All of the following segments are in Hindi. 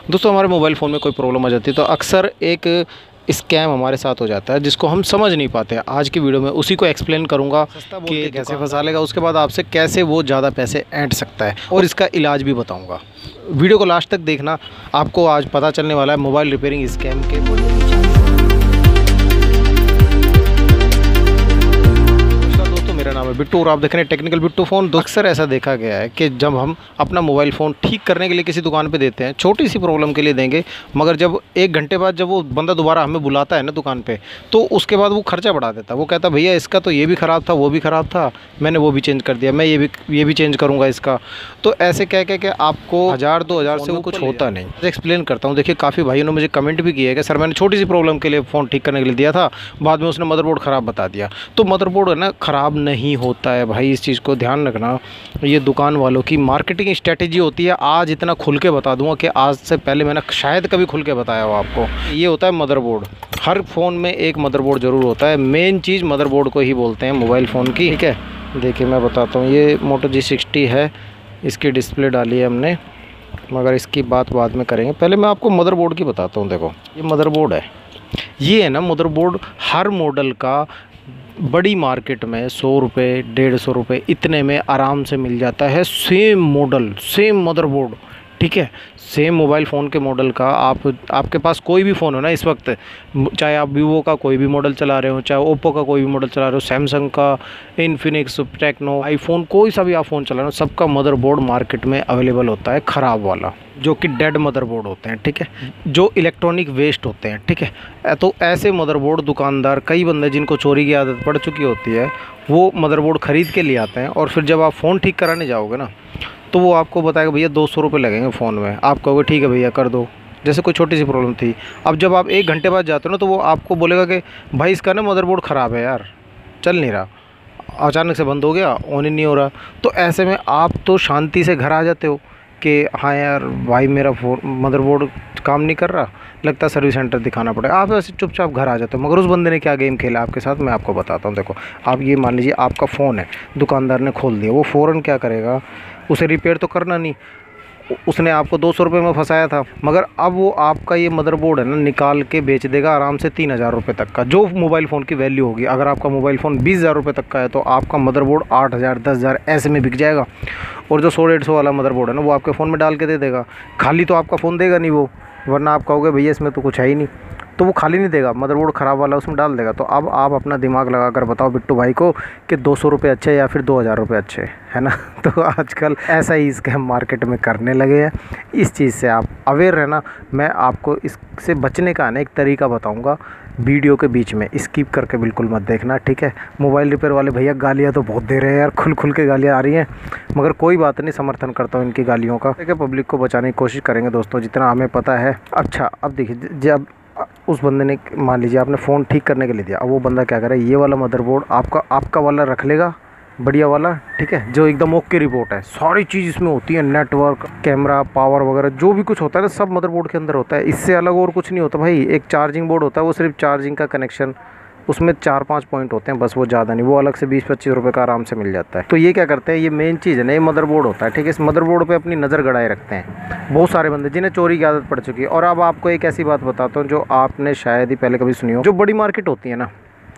दोस्तों हमारे मोबाइल फ़ोन में कोई प्रॉब्लम आ जाती है तो अक्सर एक स्कैम हमारे साथ हो जाता है जिसको हम समझ नहीं पाते। आज की वीडियो में उसी को एक्सप्लेन करूंगा कि कैसे फंसा लेगा, उसके बाद आपसे कैसे वो ज़्यादा पैसे ऐंठ सकता है और इसका इलाज भी बताऊंगा। वीडियो को लास्ट तक देखना, आपको आज पता चलने वाला है मोबाइल रिपेयरिंग स्कैम के। मेरा नाम है बिट्टू और आप देख रहे हैं टेक्निकल बिट्टू फ़ोन। अक्सर ऐसा देखा गया है कि जब हम अपना मोबाइल फ़ोन ठीक करने के लिए किसी दुकान पे देते हैं, छोटी सी प्रॉब्लम के लिए देंगे, मगर जब 1 घंटे बाद जब वो बंदा दोबारा हमें बुलाता है ना दुकान पे, तो उसके बाद वो खर्चा बढ़ा देता है। वो कहता है भैया इसका तो ये भी ख़राब था, वो भी ख़राब था, मैंने वो भी चेंज कर दिया, मैं ये भी चेंज करूँगा इसका। तो ऐसे कह के आपको 1000-2000 से वो कुछ होता नहीं। एक्सप्लेन करता हूँ। देखिए, काफ़ी भाइयों ने मुझे कमेंट भी किया है कि सर मैंने छोटी सी प्रॉब्लम के लिए फ़ोन ठीक करने के लिए दिया था, बाद में उसने मदरबोर्ड ख़राब बता दिया। तो मदरबोर्ड है ना ख़राब नहीं होता है भाई, इस चीज़ को ध्यान रखना। ये दुकान वालों की मार्केटिंग स्ट्रेटेजी होती है। आज इतना खुल के बता दूंगा कि आज से पहले मैंने शायद कभी खुल के बताया हो आपको। ये होता है मदरबोर्ड। हर फ़ोन में एक मदरबोर्ड ज़रूर होता है। मेन चीज़ मदरबोर्ड को ही बोलते हैं मोबाइल फ़ोन की, ठीक है। देखिए मैं बताता हूँ, ये मोटो G60 है, इसकी डिस्प्ले डाली है हमने, मगर इसकी बात बाद में करेंगे। पहले मैं आपको मदरबोर्ड की बताता हूँ। देखो ये मदरबोर्ड है, ये है ना मदरबोर्ड। हर मॉडल का बड़ी मार्केट में 100 रुपये 150 रुपये इतने में आराम से मिल जाता है। सेम मॉडल सेम मदरबोर्ड, ठीक है। सेम मोबाइल फ़ोन के मॉडल का आपके पास कोई भी फ़ोन हो ना इस वक्त, चाहे आप वीवो का कोई भी मॉडल चला रहे हो, चाहे ओप्पो का कोई भी मॉडल चला रहे हो, सैमसंग का, इन्फिनिक्स, टेक्नो, आईफोन, कोई सा भी आप फ़ोन चला रहे हो, सबका मदरबोर्ड मार्केट में अवेलेबल होता है ख़राब वाला, जो कि डेड मदरबोर्ड होते हैं, ठीक है, जो इलेक्ट्रॉनिक वेस्ट होते हैं, ठीक है। तो ऐसे मदरबोर्ड दुकानदार, कई बंदे जिनको चोरी की आदत पड़ चुकी होती है, वो मदरबोर्ड ख़रीद के लिए आते हैं और फिर जब आप फ़ोन ठीक कराने जाओगे ना, तो वो आपको बताएगा भैया 200 रुपये लगेंगे फ़ोन में। आप कहोगे ठीक है भैया कर दो, जैसे कोई छोटी सी प्रॉब्लम थी। अब जब आप 1 घंटे बाद जाते हो ना, तो वो आपको बोलेगा कि भाई इसका ना मदरबोर्ड ख़राब है यार, चल नहीं रहा, अचानक से बंद हो गया, ऑन ही नहीं हो रहा। तो ऐसे में आप तो शांति से घर आ जाते हो कि हाँ यार भाई मेरा मदरबोर्ड काम नहीं कर रहा, लगता है सर्विस सेंटर दिखाना पड़ेगा। आप ऐसे चुपचाप घर आ जाते हो। मगर उस बंदे ने क्या गेम खेला आपके साथ, मैं आपको बताता हूँ। देखो, आप ये मान लीजिए आपका फ़ोन है, दुकानदार ने खोल दिया, वो फ़ौरन क्या करेगा, उसे रिपेयर तो करना नहीं, उसने आपको 200 रुपये में फंसाया था, मगर अब वो आपका ये मदरबोर्ड है ना निकाल के बेच देगा आराम से 3000 रुपये तक का, जो मोबाइल फ़ोन की वैल्यू होगी। अगर आपका मोबाइल फ़ोन 20,000 रुपये तक का है तो आपका मदरबोर्ड 8000 10,000 ऐसे में बिक जाएगा। और जो 100-150 वाला मदरबोर्ड है ना, वो आपके फ़ोन में डाल के दे देगा। खाली तो आपका फ़ोन देगा नहीं वो, वरना आप कहोगे भैया इसमें तो कुछ है ही नहीं, तो वो खाली नहीं देगा, मदरबोर्ड ख़राब वाला उसमें डाल देगा। तो अब आप अपना दिमाग लगा कर बताओ बिट्टू भाई को कि 200 रुपये अच्छे या फिर 2000 रुपये अच्छे, है ना। तो आजकल ऐसा ही स्कैम मार्केट में करने लगे हैं। इस चीज़ से आप अवेयर रहना। मैं आपको इससे बचने का ना एक तरीका बताऊंगा, वीडियो के बीच में स्किप करके बिल्कुल मत देखना, ठीक है। मोबाइल रिपेयर वाले भैया गालियाँ तो बहुत दे रहे हैं यार, खुल के गालियाँ आ रही हैं, मगर कोई बात नहीं, समर्थन करता हूँ इनकी गालियों का, ठीक है। पब्लिक को बचाने की कोशिश करेंगे दोस्तों जितना हमें पता है। अच्छा अब देखिए, जब उस बंदे ने, मान लीजिए आपने फ़ोन ठीक करने के लिए दिया, अब वो बंदा क्या करे, ये वाला मदरबोर्ड आपका वाला रख लेगा, बढ़िया वाला, ठीक है, जो एकदम ओके रिपोर्ट है। सारी चीज़ इसमें होती है, नेटवर्क, कैमरा, पावर वगैरह जो भी कुछ होता है ना, सब मदरबोर्ड के अंदर होता है। इससे अलग और कुछ नहीं होता भाई। एक चार्जिंग बोर्ड होता है, वो सिर्फ चार्जिंग का कनेक्शन, उसमें 4-5 पॉइंट होते हैं बस, वो ज़्यादा नहीं, वो अलग से 20-25 रुपये का आराम से मिल जाता है। तो ये क्या करते हैं, ये मेन चीज़ है ना, ये मदरबोर्ड होता है, ठीक है। इस मदरबोर्ड पे अपनी नज़र गड़ाए रखते हैं बहुत सारे बंदे जिन्हें चोरी की आदत पड़ चुकी है। और अब आपको एक ऐसी बात बताता हूँ जो आपने शायद ही पहले कभी सुनी हो। जो बड़ी मार्केट होती है ना,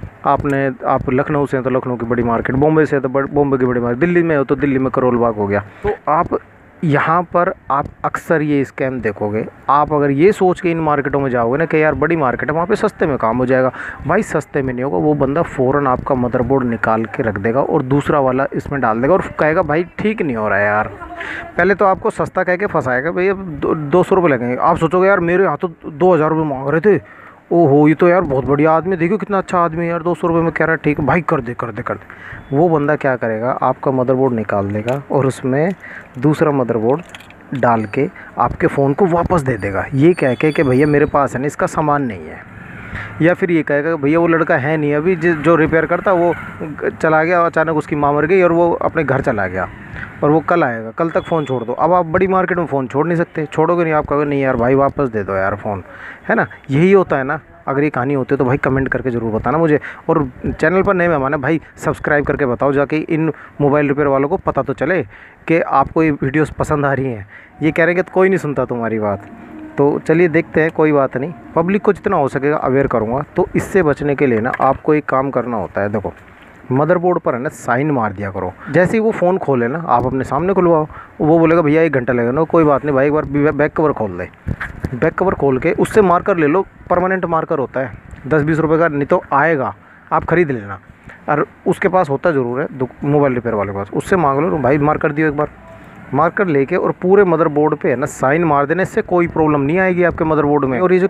आप लखनऊ से हैं तो लखनऊ की बड़ी मार्केट, बॉम्बे से है तो बॉम्बे की बड़ी मार्केट, दिल्ली में हो तो दिल्ली में करोल बाग हो गया। तो आप यहाँ पर आप अक्सर ये स्कैम देखोगे। आप अगर ये सोच के इन मार्केटों में जाओगे ना कि यार बड़ी मार्केट है, वहाँ पे सस्ते में काम हो जाएगा, भाई सस्ते में नहीं होगा। वो बंदा फ़ौरन आपका मदरबोर्ड निकाल के रख देगा और दूसरा वाला इसमें डाल देगा और कहेगा भाई ठीक नहीं हो रहा है यार। पहले तो आपको सस्ता कह के फंसाएगा, भैया 200 रुपये लगेंगे। आप सोचोगे यार मेरे यहाँ तो 2000 रुपये मांग रहे थे, ओहो ये तो यार बहुत बढ़िया आदमी, देखो कितना अच्छा आदमी है यार, 200 रुपये में कह रहा है, ठीक है भाई कर दे। वो बंदा क्या करेगा, आपका मदरबोर्ड निकाल देगा और उसमें दूसरा मदरबोर्ड डाल के आपके फ़ोन को वापस दे देगा, ये कह के कि भैया मेरे पास है ना इसका सामान नहीं है। या फिर ये कहेगा भैया वो लड़का है नहीं अभी, जो रिपेयर करता वो चला गया, अचानक उसकी माँ मर गई और वो अपने घर चला गया और वो कल आएगा, कल तक फ़ोन छोड़ दो। अब आप बड़ी मार्केट में फ़ोन छोड़ नहीं सकते, छोड़ोगे नहीं, आप कहोगे नहीं यार भाई वापस दे दो यार फ़ोन, है ना। यही होता है ना। अगर ये कहानी होती है तो भाई कमेंट करके ज़रूर बताना मुझे, और चैनल पर नए मेहमान है भाई सब्सक्राइब करके बताओ, जाके इन मोबाइल रिपेयर वालों को पता तो चले कि आपको ये वीडियोस पसंद आ रही हैं। ये कह रहे हैं कि कोई नहीं सुनता तुम्हारी बात, तो चलिए देखते हैं, कोई बात नहीं। पब्लिक को जितना हो सकेगा अवेयर करूँगा। तो इससे बचने के लिए ना आपको एक काम करना होता है। देखो मदरबोर्ड पर है ना साइन मार दिया करो। जैसे ही वो फ़ोन खोले ना, आप अपने सामने खुलवाओ, वो बोलेगा भैया 1 घंटा लगेगा ना, कोई बात नहीं भाई, एक बार बैक कवर खोल दे। बैक कवर खोल के उससे मार्कर ले लो, परमानेंट मार्कर होता है 10-20 रुपये का, नहीं तो आएगा, आप ख़रीद लेना। और उसके पास होता ज़रूर है मोबाइल रिपेयर वाले के पास, उससे मांग लो भाई मार्कर दियो एक बार। मार्कर लेके और पूरे मदरबोर्ड पे है ना साइन मार देने से कोई प्रॉब्लम नहीं आएगी आपके मदरबोर्ड में। और ये जो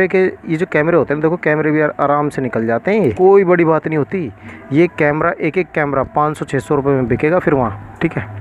कैमरे होते हैं, देखो कैमरे भी आराम से निकल जाते हैं, कोई बड़ी बात नहीं होती। ये कैमरा एक कैमरा 500-600 रुपये में बिकेगा फिर वहाँ, ठीक है।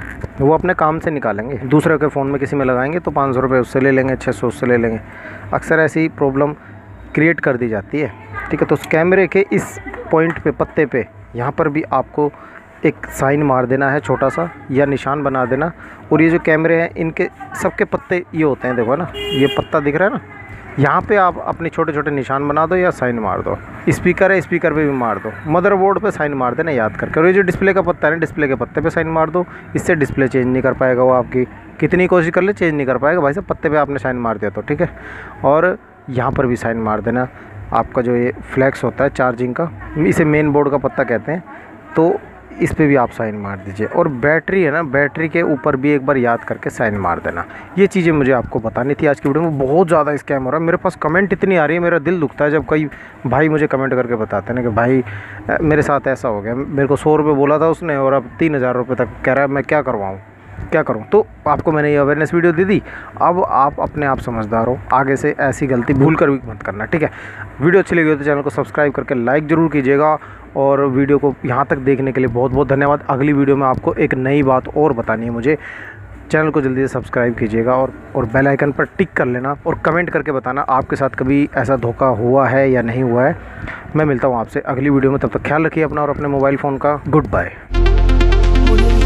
वो अपने काम से निकालेंगे, दूसरे के फ़ोन में किसी में लगाएंगे तो 500 रुपये उससे ले लेंगे, 600 उससे ले लेंगे। अक्सर ऐसी प्रॉब्लम क्रिएट कर दी जाती है, ठीक है। तो उस कैमरे के इस पॉइंट पे, पत्ते पे, यहाँ पर भी आपको एक साइन मार देना है छोटा सा, या निशान बना देना। और ये जो कैमरे हैं इनके सबके पत्ते ये होते हैं, देखो ना ये पत्ता दिख रहा है ना, यहाँ पे आप अपने छोटे छोटे निशान बना दो या साइन मार दो। स्पीकर है, स्पीकर पे भी मार दो। मदरबोर्ड पे साइन मार देना याद करके। और ये जो डिस्प्ले का पत्ता है ना, डिस्प्ले के पत्ते पे साइन मार दो। इससे डिस्प्ले चेंज नहीं कर पाएगा वो, आपकी कितनी कोशिश कर ले चेंज नहीं कर पाएगा भाई साहब, पत्ते पे आपने साइन मार दिया तो, ठीक है। और यहाँ पर भी साइन मार देना। आपका जो ये फ्लैक्स होता है चार्जिंग का, इसे मेन बोर्ड का पत्ता कहते हैं, तो इस पे भी आप साइन मार दीजिए। और बैटरी है ना, बैटरी के ऊपर भी एक बार याद करके साइन मार देना। ये चीज़ें मुझे आपको बतानी थी आज की वीडियो में। बहुत ज़्यादा स्कैम हो रहा है, मेरे पास कमेंट इतनी आ रही है, मेरा दिल दुखता है जब कई भाई मुझे कमेंट करके बताते हैं ना कि भाई मेरे साथ ऐसा हो गया, मेरे को 100 रुपये बोला था उसने और अब 3000 रुपये तक कह रहा है, मैं क्या करवाऊँ, क्या करूँ। तो आपको मैंने ये अवेयरनेस वीडियो दे दी। अब आप अपने आप समझदार हो, आगे से ऐसी गलती भूल कर भी मत करना, ठीक है। वीडियो अच्छी लगी हो तो चैनल को सब्सक्राइब करके लाइक ज़रूर कीजिएगा। और वीडियो को यहाँ तक देखने के लिए बहुत बहुत धन्यवाद। अगली वीडियो में आपको एक नई बात और बतानी है मुझे। चैनल को जल्दी से सब्सक्राइब कीजिएगा और बेल आइकन पर टिक कर लेना और कमेंट करके बताना आपके साथ कभी ऐसा धोखा हुआ है या नहीं हुआ है। मैं मिलता हूँ आपसे अगली वीडियो में, तब तक ख्याल रखिए अपना और अपने मोबाइल फ़ोन का। Good bye.